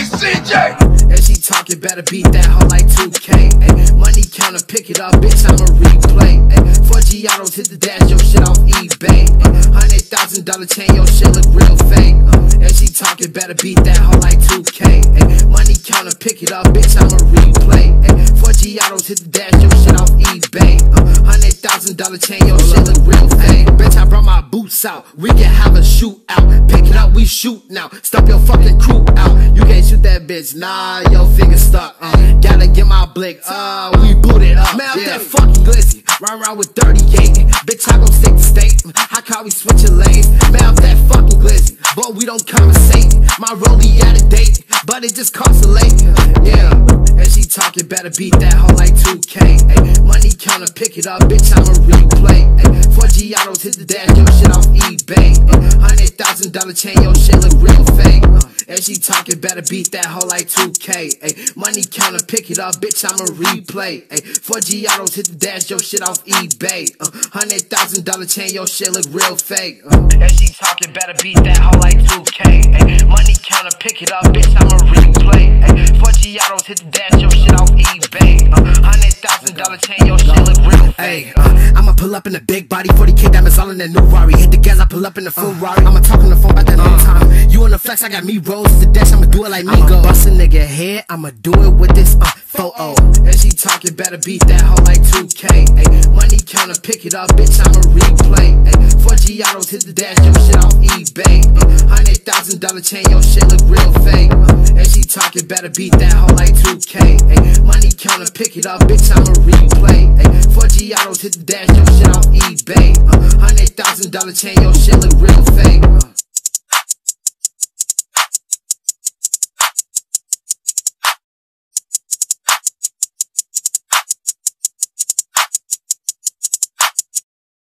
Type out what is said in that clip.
CJ. And she talking, better beat that hoe like 2K. Ay, money counter, pick it up, bitch, I'ma replay. Ay, 4G autos, hit the dash, your shit off eBay. Ay, $100,000 chain, your shit look real fake. And she talking, better beat that hoe like 2K. Ay, money counter, pick it up, bitch, I'ma replay. Ay, 4G autos, hit the dash, your shit off eBay. $100,000 chain, your shit look real fake. Bitch, I brought my boots out, we can have a shootout. Pick it up, we shoot now, stop your fucking crew out. You can't shoot that bitch, nah, your finger stuck. Gotta get my blick, we booted up. Man, I'm that fucking glizzy, run around with 38. Bitch, I gon' stick to state. How can we switchin' lanes? Man, I'm that fucking glizzy, but we don't conversate. My rollie out of date, but it just costs a late. Yeah, and she talking, better beat that hoe like 2K. Ay, money counter, pick it up, bitch, I'ma replay. Ay, 4G autos, hit the dash, your shit off eBay. $100,000 chain, your shit look real fake. And she talking, better beat that hoe like 2K. Ay, money counter, pick it up, bitch, I'ma replay. Ay, 4G autos, hit the dash, your shit off eBay. $100,000 chain, your shit look real fake. And she talking, better beat that hoe like 2K. Ay, money counter, pick it up, bitch, I'ma replay. Ay, 4G autos, hit the dash, your shit off eBay. $100,000 chain, your shit look real fake. I'ma pull up in a big body, 40K diamonds all in that new Rari. Hit the gas, I pull up in the Ferrari. I'ma talk on the phone about that long time. You on the flex, I got me rolls to the dash, I'ma do it like me go. Bust a nigga head, I'ma do it with this photo. And she talking, better beat that hoe like 2K. Ay, money counter, pick it up, bitch, I'ma replay. Ay, 4G autos, hit the dash, your shit off eBay. $100,000 chain, your shit look real fake. And she talking, better beat that hoe like 2K. Ay, money counter, pick it up, bitch, I'ma replay. Ay, 4G autos, hit the dash, your shit off eBay. $100,000 chain, your shit look real fake.